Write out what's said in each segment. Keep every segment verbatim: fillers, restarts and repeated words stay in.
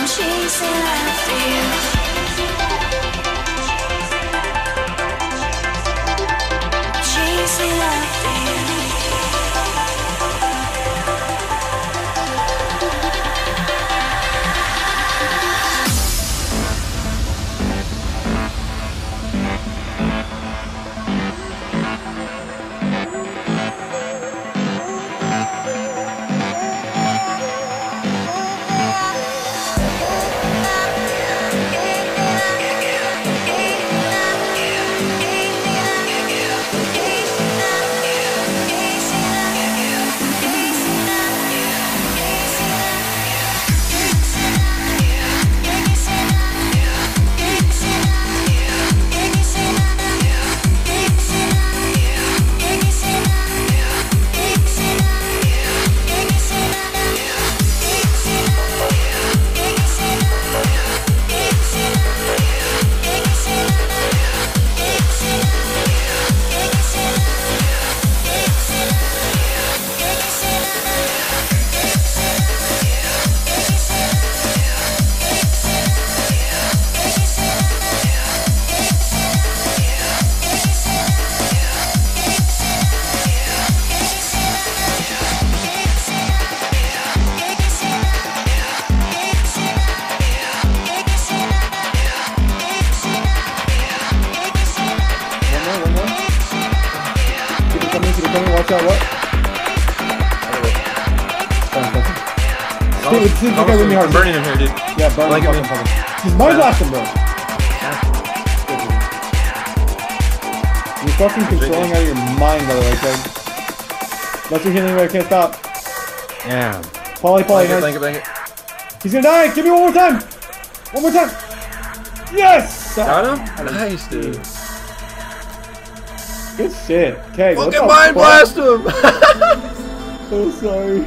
chasing after you. Chasing after you. Watch out, what? Oh, dude, dude, oh, really hard. I'm burning him here, dude. Yeah, burn like him. him. He's mind blasting, bro. You're fucking controlling out of your mind, by the way, Keg. That's your healing, I can't stop. Damn. Polly, Polly, nice. nice. Blanket, He's gonna die! Give me one more time! One more time! Yes! Got him? Nice, dude. Good shit. Keg, fucking mind blast him! So sorry.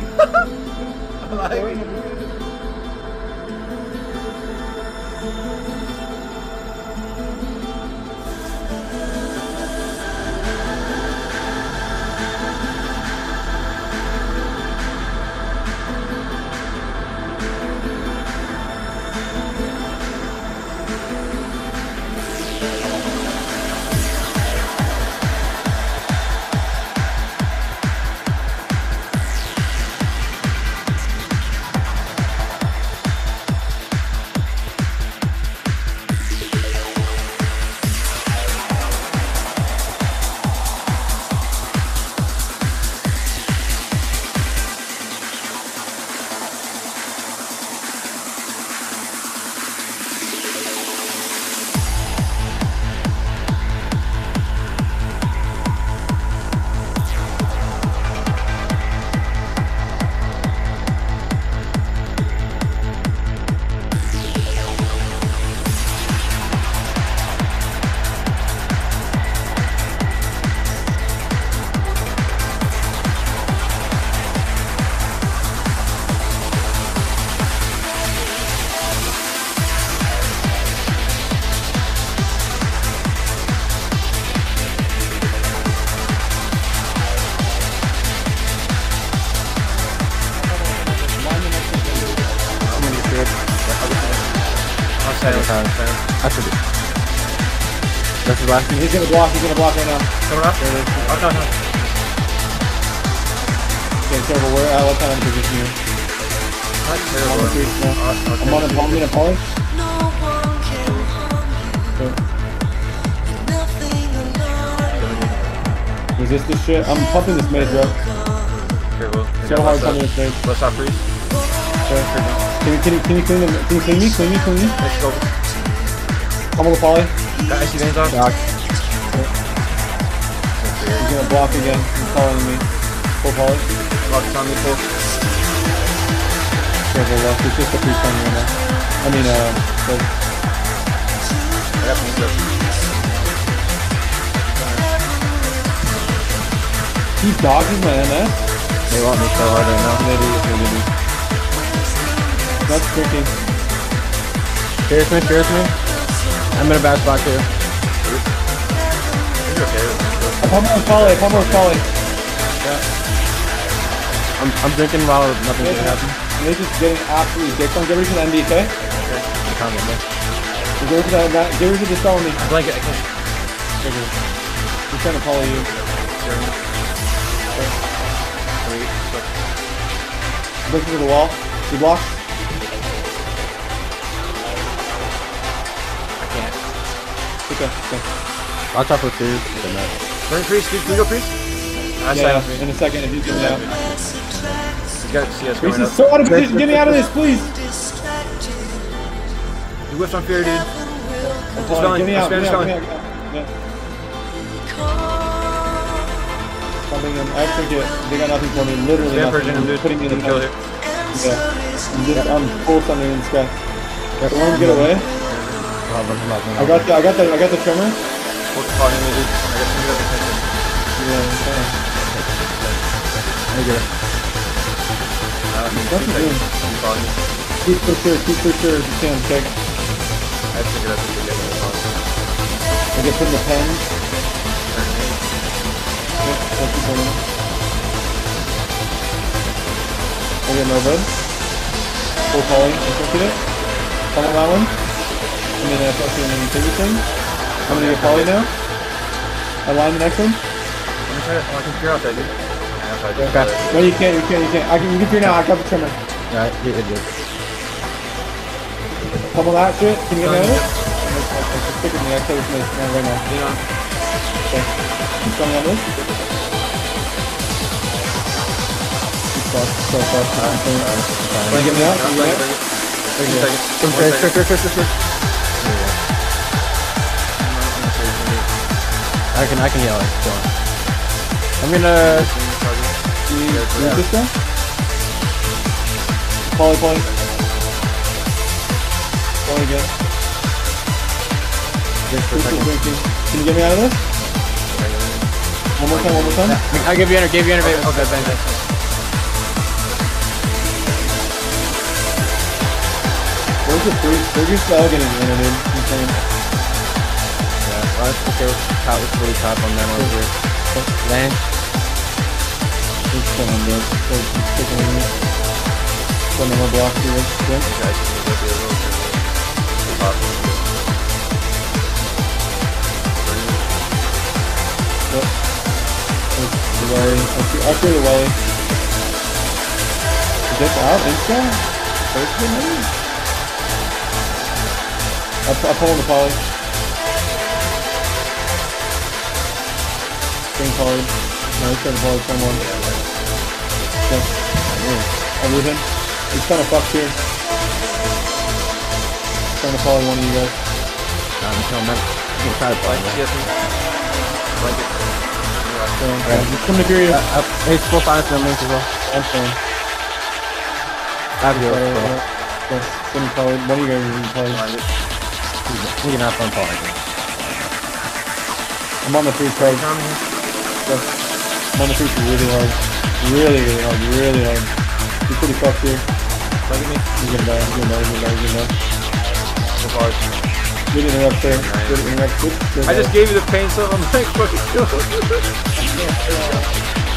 I should be. That's his last thing. He's gonna block, he's gonna block right now. Coming up? There it is. Oh, no, no. Okay, terrible. Where, uh, what kind of position are you? Not terrible. I'm on the street now. Oh, okay. I'm on a palm, I'm gonna poly. Okay. Resist this shit. I'm pumping this mid, bro. Careful. So hard pumping this mid. Let's stop freeze. Okay. Can you, can you, can you clean, them, can you clean me? Clean me, clean me? Let's go. I'm on the poly. Got icy veins on? Doc. He's gonna block again. He's following me. Full poly. Block on me, full. Careful, left. It's just a free stun right now. I mean, uh, so. I got me stuff. He dodges my M S? They want me so hard right now. They do, they do. That's tricky. Cheers me, cheers me. I'm in a bad spot too. You're okay. I'm on Polly, I'm on Polly. Yeah. I'm, I'm drinking while nothing's gonna happen. They're just getting absolutely dicked on. Get ready for the N D, okay? Okay. Calm down, man. Get ready for that. that get ready for this felony. Blanket, I can't. He's trying to follow you. Look to the wall. You block. I can't. Okay, okay. I'll chop with two. Burn priest, can we go priest? I Yeah, yeah, yeah, in a second if you can, yeah. He's got C S Priest going is up. so out of position. Get me out of this, please. You whiffed on fear, dude. I'm Just falling. Get me out. Spanish Get me out. going. Get me out. Yeah. Pumping them. I think it. They got nothing for me. Literally Spam nothing. Persian, I'm dude. putting me in the Kill pen. here. Yeah. I'm just. I'm full sending in the sky. Don't want to get away. I got the. I got the. I got the tremor. What's the fog in there, dude? I got some good attention. Yeah. Okay. I get it. Uh, What's he seems like doing? he's following me. Keep for sure. Keep for sure. If you can, check. I have to pick it up to get it. I get put in the pen. Yep. That's the point. I get no bud. Full calling. I took it. Come on that one. I mean, I fucking take this thing. I'm gonna get poly now. I line the next one. Let me try to. I can clear out that, dude. Yeah, if I do Okay. that. No, you can't. You can't. You can't. I can. You can clear now. I got the trimmer. Alright, you did it. Pummel that shit. Can you get me out of it? It's sticking me. I kill this mate right now. Lean on. Okay. Keep going on this. Keep stuck. So stuck. Can you get me out? Can you get me out? Two seconds. Quick, One quick, quick, second. quick, quick, quick. I can, I can yell it. Go on. I'm gonna. Use this guy? Poly, poly. Poly again. Just for a second. Can you get me out of this? One more time, one more time. I'll give you enter, give you enter, baby. Okay, bang, bang. Where's the fruit? They're just all getting in it, dude. Insane. Yeah, well, that's okay. Top was really top on them over here. Land. It's coming, dude. It's sticking in me. One more block here. Yeah. Guys, this will be a little bit of Yep. It's the welly. I see, I see the welly. Is this out? Insta? First one, maybe? I, I pull on the poly. Green poly. No, he's trying to poly someone. Okay. I lose him. He's kind of fucked here. Trying to poly one of you guys. I'm killing them. I'm gonna try to play Like, that. C S me. Blanket. So, yeah, just come to Fury. Uh, uh, hey, it's full silence on links as well. I'm staying. I have yours. Sorry, Cool. uh, yes, send me poly. One of you guys is poly. Blind it. We can have fun playing. I'm on the free card. Coming here. Yes. I'm on the free really hard. Really, really hard. Really hard. He's pretty fucked here. Look at me. He's gonna die. He's gonna die. He's gonna die. He's gonna die. So hard. Good interrupt there. Good interrupt. Good, good I just gave you the pain, so I'm like, fucking kill. Yeah,